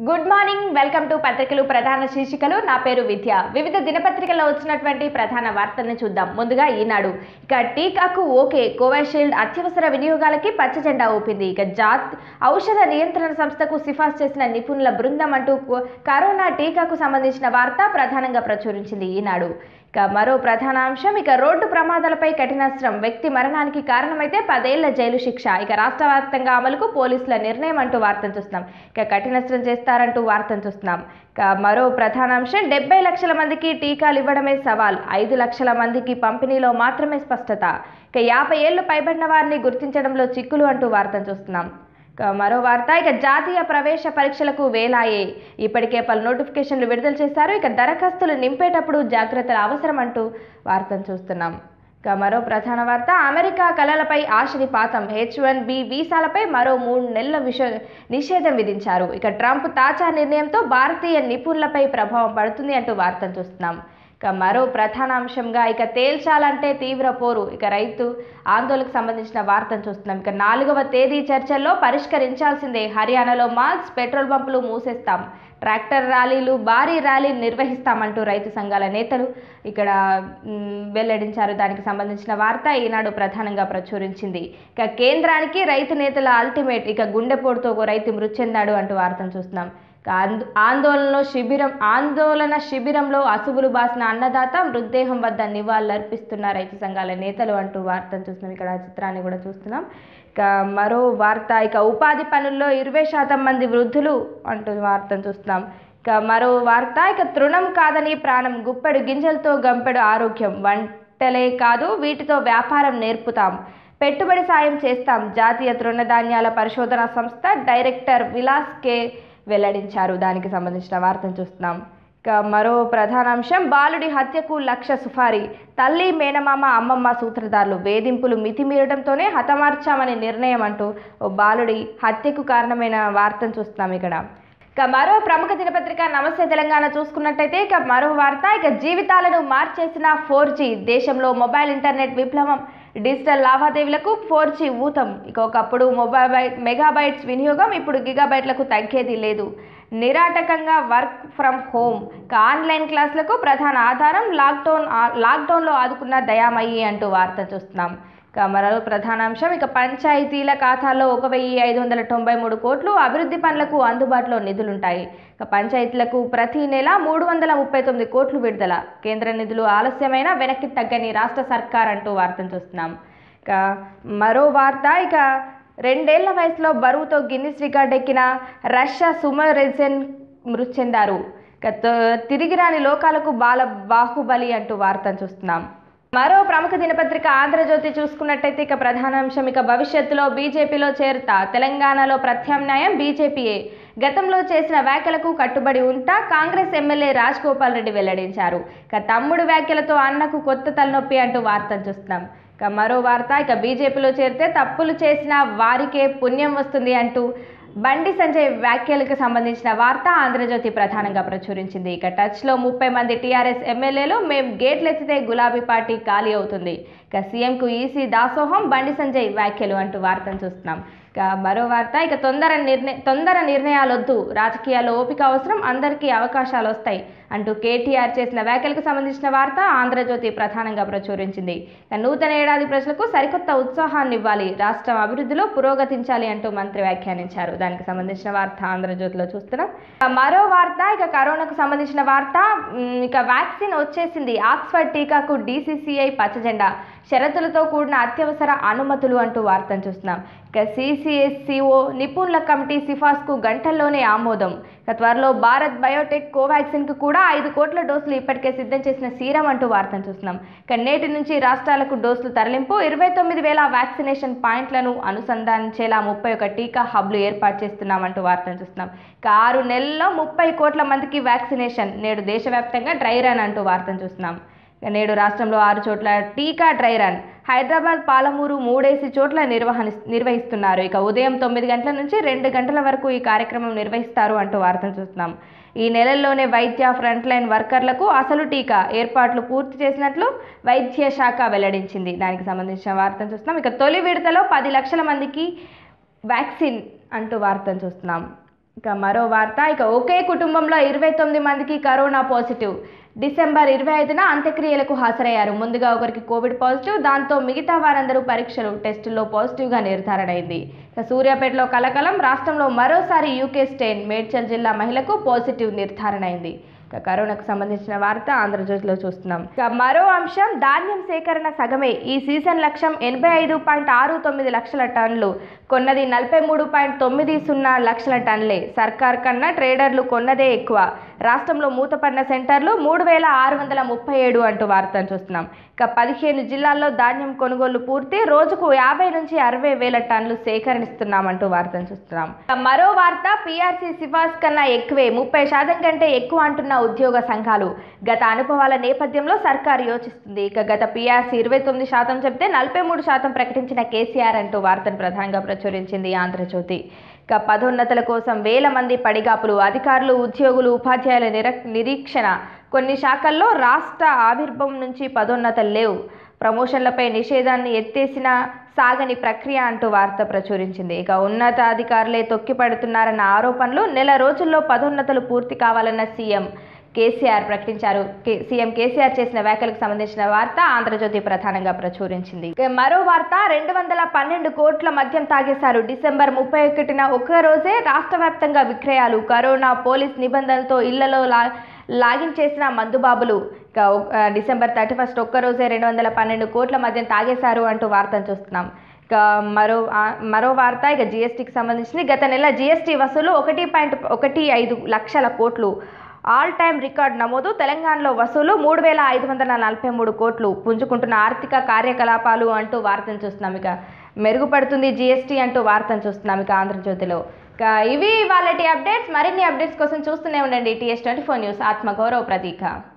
Good morning, welcome to పత్రికలు ప్రధాన శీర్షికలు. నా పేరు విద్య. వివిధ దినపత్రికల్లో వచ్చినటువంటి ప్రధాన వార్తలను చూద్దాం. ముందుగా ఈనాడు. ఇక టీకాకు ఓకే, కోవిషీల్డ్ అత్యవసర వినియోగాలకి పచ్చ జెండా ఊపింది. ఇక ఔషధ నియంత్రణ సంస్థకు సిఫార్సు చేసిన నిపుణుల బృందం అంటూ కరోనా టీకాకు సంబంధించిన వార్త ప్రధానంగా ప్రచురించింది ఈనాడు. ఇక మరో ప్రధాన అంశం, ఇక రోడ్డు ప్రమాదాలపై కఠినాస్త్రం, వ్యక్తి మరణానికి కారణమైతే 10 ఏళ్ల జైలు శిక్ష. ఇక రాష్ట్ర వ్యాప్తంగా అమలుకు పోలీసుల నిర్ణయం అంటూ వార్తను చూస్తున్నాం. ఇక కఠినాస్త్రం చేస్తారంటూ వార్తను చూస్తున్నాం. ఇక మరో ప్రధాన అంశం, 70 లక్షల మందికి టీకాలు ఇవ్వడమే సవాల్, 5 లక్షల మందికి పంపిణీలో మాత్రమే స్పష్టత. ఇక 50 ఏళ్లు పైబడిన వారిని గుర్తించడంలో చిక్కులు అంటూ వార్తను చూస్తున్నాం. మరో వార్త, ఇక జాతీయ ప్రవేశ పరీక్షలకు వేలాయే, ఇప్పటికే పలు నోటిఫికేషన్లు విడుదల చేశారు. ఇక దరఖాస్తులు నింపేటప్పుడు జాగ్రత్తలు అవసరం అంటూ వార్తను చూస్తున్నాం. ఇక మరో ప్రధాన వార్త, అమెరికా కళలపై ఆశని పాతం, H1B వీసాలపై మరో 3 నెలల నిషేధం విధించారు. ఇక ట్రంప్ తాజా నిర్ణయంతో భారతీయ నిపుణులపై ప్రభావం పడుతుంది అంటూ వార్తను చూస్తున్నాం. ఇక మరో ప్రధాన అంశంగా, ఇక తేల్చాలంటే తీవ్ర పోరు, ఇక రైతు ఆందోళనకు సంబంధించిన వార్తను చూస్తున్నాం. ఇక 4వ తేదీ చర్చల్లో పరిష్కరించాల్సిందే, హర్యానాలో మాల్స్, పెట్రోల్ పంపులు మూసేస్తాం, ట్రాక్టర్ ర్యాలీలు, భారీ ర్యాలీ నిర్వహిస్తామంటూ రైతు సంఘాల నేతలు ఇక్కడ వెల్లడించారు. దానికి సంబంధించిన వార్త ఈనాడు ప్రధానంగా ప్రచురించింది. ఇక కేంద్రానికి రైతు నేతల అల్టిమేట్, ఇక గుండెపోటుతో ఒక రైతు మృతి చెందాడు అంటూ వార్తను చూస్తున్నాం. ఆందోళన శిబిరంలో అసువులు బాసిన అన్నదాత, మృతదేహం వద్ద నివాళులర్పిస్తున్న రైతు సంఘాల నేతలు అంటూ వార్తను చూస్తున్నాం. ఇక్కడ చిత్రాన్ని కూడా చూస్తున్నాం. ఇక మరో వార్త, ఇక ఉపాధి పనుల్లో 20% మంది వృద్ధులు అంటూ వార్తను చూస్తున్నాం. ఇక మరో వార్త, ఇక తృణం కాదని ప్రాణం, గుప్పెడు గింజలతో గంపెడు ఆరోగ్యం, వంటలే కాదు వీటితో వ్యాపారం నేర్పుతాం, పెట్టుబడి సాయం చేస్తాం, జాతీయ తృణధాన్యాల పరిశోధన సంస్థ డైరెక్టర్ విలాస్ కే వెల్లడించారు. దానికి సంబంధించిన వార్తను చూస్తున్నాం. ఇక మరో ప్రధాన అంశం, బాలుడి హత్యకు లక్ష సుపారీ, తల్లి, మేనమామ, అమ్మమ్మ సూత్రధారులు, వేధింపులు మితిమీరడంతోనే హతమార్చామని నిర్ణయం అంటూ బాలుడి హత్యకు కారణమైన వార్తను చూస్తున్నాం ఇక్కడ. ఇక మరో ప్రముఖ దినపత్రిక నమస్తే తెలంగాణ చూసుకున్నట్టయితే, ఇక మరో వార్త, ఇక జీవితాలను మార్చేసిన 4G, దేశంలో మొబైల్ ఇంటర్నెట్ విప్లవం, డిజిటల్ లావాదేవీలకు 4G ఊతం. ఇక ఒకప్పుడు మెగాబైట్స్ వినియోగం, ఇప్పుడు గిగాబైట్లకు తగ్గేది లేదు. నిరాటకంగా వర్క్ ఫ్రమ్ హోమ్, ఇక ఆన్లైన్ క్లాసులకు ప్రధాన ఆధారం, లాక్డౌన్లో ఆదుకున్న దయామయ్యి అంటూ వార్త చూస్తున్నాం. ఇక మరో ప్రధాన అంశం, ఇక పంచాయతీల ఖాతాల్లో 1593 కోట్లు, అభివృద్ధి పనులకు అందుబాటులో నిధులుంటాయి. ఇక పంచాయతీలకు ప్రతి నెల 339 కోట్లు విడుదల, కేంద్ర నిధులు ఆలస్యమైన వెనక్కి తగ్గని రాష్ట్ర సర్కార్ అంటూ వార్తను చూస్తున్నాం. ఇక మరో వార్త, ఇక 2 ఏళ్ల వయసులో బరువుతో గిన్నిస్ రికార్డ్ ఎక్కిన రష్యా సుమరెజెన్ మృతి చెందారు. ఇక తిరిగిరాని లోకాలకు బాహుబలి అంటూ వార్తను చూస్తున్నాం. మరో ప్రముఖ దినపత్రిక ఆంధ్రజ్యోతి చూసుకున్నట్టయితే, ఇక ప్రధాన అంశం, ఇక భవిష్యత్తులో బీజేపీలో చేరుతా, తెలంగాణలో ప్రత్యామ్నాయం బీజేపీయే, గతంలో చేసిన వ్యాఖ్యలకు కట్టుబడి ఉంటా, కాంగ్రెస్ ఎమ్మెల్యే రాజగోపాల్ రెడ్డి వెల్లడించారు. ఇక తమ్ముడు వ్యాఖ్యలతో అన్నకు కొత్త తలనొప్పి అంటూ వార్తను చూస్తున్నాం. ఇక మరో వార్త, ఇక బీజేపీలో చేరితే తప్పులు చేసిన వారికే పుణ్యం వస్తుంది అంటూ బండి సంజయ్ వ్యాఖ్యలకు సంబంధించిన వార్త ఆంధ్రజ్యోతి ప్రధానంగా ప్రచురించింది. ఇక టచ్లో 30 మంది టీఆర్ఎస్ ఎమ్మెల్యేలు, మేం గేట్లెత్తితే గులాబీ పార్టీ ఖాళీ అవుతుంది, ఇక సీఎంకు ఈసీ దాసోహం, బండి సంజయ్ వ్యాఖ్యలు అంటూ వార్తను చూస్తున్నాం. ఇక మరో వార్త, ఇక తొందర నిర్ణయాలొద్దు, రాజకీయాల్లో ఓపిక అవసరం, అందరికీ అవకాశాలు వస్తాయి అంటూ కేటీఆర్ చేసిన వ్యాఖ్యలకు సంబంధించిన వార్త ఆంధ్రజ్యోతి ప్రధానంగా ప్రచురించింది. ఇక నూతన ఏడాది ప్రజలకు సరికొత్త ఉత్సాహాన్ని ఇవ్వాలి, రాష్ట్రం అభివృద్ధిలో పురోగతించాలి అంటూ మంత్రి వ్యాఖ్యానించారు. దానికి సంబంధించిన వార్త ఆంధ్రజ్యోతిలో చూస్తున్నాం. మరో వార్త, ఇక కరోనాకు సంబంధించిన వార్త, ఇక వ్యాక్సిన్ వచ్చేసింది, ఆక్స్ఫర్డ్ టీకాకు DCCI పచ్చజెండా, షరతులతో కూడిన అత్యవసర అనుమతులు అంటూ వార్తను చూస్తున్నాం. ఇక CCSCO నిపుణుల కమిటీ సిఫార్సుకు గంటల్లోనే ఆమోదం. ఇక త్వరలో భారత్ బయోటెక్ కోవాక్సిన్కు కూడా 5 కోట్ల డోసులు ఇప్పటికే సిద్ధం చేసిన సీరం అంటూ వార్తను చూస్తున్నాం. ఇక నేటి నుంచి రాష్ట్రాలకు డోసులు తరలింపు, 29,000 వ్యాక్సినేషన్ పాయింట్లను అనుసంధానించేలా 31 టీకా హబ్లు ఏర్పాటు చేస్తున్నామంటూ వార్తను చూస్తున్నాం. ఇక 6 నెలల్లో 30 కోట్ల మందికి వ్యాక్సినేషన్, నేడు దేశవ్యాప్తంగా డ్రై రన్ అంటూ వార్తను చూస్తున్నాం. నేడు రాష్ట్రంలో 6 చోట్ల టీకా డ్రై రన్, హైదరాబాద్, పాలమూరు 3 చోట్ల నిర్వహిస్తున్నారు. ఇక ఉదయం 9 గంటల నుంచి 2 గంటల వరకు ఈ కార్యక్రమం నిర్వహిస్తారు అంటూ వార్తను చూస్తున్నాం. ఈ నెలల్లోనే వైద్య ఫ్రంట్లైన్ వర్కర్లకు అసలు టీకా ఏర్పాట్లు పూర్తి చేసినట్లు వైద్య శాఖ వెల్లడించింది. దానికి సంబంధించిన వార్తను చూస్తున్నాం. ఇక తొలి విడతలో 10 లక్షల మందికి వ్యాక్సిన్ అంటూ వార్తను చూస్తున్నాం. ఇక మరో వార్త, ఒకే కుటుంబంలో 29 మందికి కరోనా పాజిటివ్. డిసెంబర్ 25న అంత్యక్రియలకు హాజరయ్యారు. ముందుగా ఒకరికి కోవిడ్ పాజిటివ్, దాంతో మిగతా వారందరూ పరీక్షలు టెస్టుల్లో పాజిటివ్గా నిర్ధారణ అయింది. ఇక సూర్యాపేటలో కలకలం, రాష్ట్రంలో మరోసారి యూకే స్టెయిన్. మేడ్చల్ జిల్లా మహిళకు పాజిటివ్ నిర్ధారణ అయింది. ఇక కరోనాకు సంబంధించిన వార్త ఆంధ్రజ్యోతిలో చూస్తున్నాం. ఇక మరో అంశం, ధాన్యం సేకరణ సగమే. ఈ సీజన్ లక్ష్యం 85.69 లక్షల టన్నులు. కొన్నది 43.90 లక్షల టన్నులే. సర్కార్ కన్నా ట్రేడర్లు కొన్నదే ఎక్కువ. రాష్ట్రంలో మూతపడిన సెంటర్లు 3637 అంటూ వార్తను చూస్తున్నాం. ఇక 15 జిల్లాల్లో ధాన్యం కొనుగోలు పూర్తి. రోజుకు 50 నుంచి 60 వేల టన్నులు సేకరిస్తున్నామంటూ వార్తను చూస్తున్నాం. మరో వార్త, పీఆర్సీ సిఫార్సు కన్నా ఎక్కువే, 30% కంటే ఎక్కువ అంటున్న ఉద్యోగ సంఘాలు. గత అనుభవాల నేపథ్యంలో సర్కారు యోచిస్తుంది. ఇక గత పీఆర్సీ 29% చెబితే 43% ప్రకటించిన కేసీఆర్ అంటూ వార్తను ప్రధానంగా ప్రచురించింది ఆంధ్రజ్యోతి. ఇక పదోన్నతుల కోసం వేల మంది పడిగాపులు. అధికారులు, ఉద్యోగులు, ఉపాధ్యాయుల నిరీక్షణ. కొన్ని శాఖల్లో రాష్ట్ర ఆవిర్భావం నుంచి పదోన్నతలు లేవు. ప్రమోషన్లపై నిషేధాన్ని ఎత్తేసిన సాగని ప్రక్రియ అంటూ వార్త ప్రచురించింది. ఇక ఉన్నతాధికారులే తొక్కిపడుతున్నారన్న ఆరోపణలు. నెల రోజుల్లో పదోన్నతలు పూర్తి కావాలన్న సీఎం కేసీఆర్ ప్రకటించారు. సీఎం కేసీఆర్ చేసిన వ్యాఖ్యలకు సంబంధించిన వార్త ఆంధ్రజ్యోతి ప్రధానంగా ప్రచురించింది. మరో వార్త, 212 కోట్ల మద్యం తాగేశారు. డిసెంబర్ 31న ఒక్కరోజే రాష్ట్ర వ్యాప్తంగా విక్రయాలు. కరోనా పోలీస్ నిబంధనలతో ఇళ్లలో లాగించేసిన మందుబాబులు. ఇక డిసెంబర్ 31 ఒక్కరోజే 212 కోట్ల మద్యం తాగేశారు అంటూ వార్తను చూస్తున్నాం. ఇక మరో వార్త, జీఎస్టీకి సంబంధించింది. గత నెల జీఎస్టీ వసూలు 1.15 లక్షల కోట్లు. ఆల్ టైమ్ రికార్డ్ నమోదు. తెలంగాణలో వసూలు 3543 కోట్లు. పుంజుకుంటున్న ఆర్థిక కార్యకలాపాలు అంటూ వార్తను చూస్తున్నాం. ఇక మెరుగుపడుతుంది జీఎస్టీ అంటూ వార్తను చూస్తున్నాం ఇక ఆంధ్రజ్యోతిలో. ఇక ఇవి వాళ్ళటి అప్డేట్స్. మరిన్ని అప్డేట్స్ కోసం చూస్తూనే ఉండండి TS24 న్యూస్, ఆత్మగౌరవ ప్రతీక.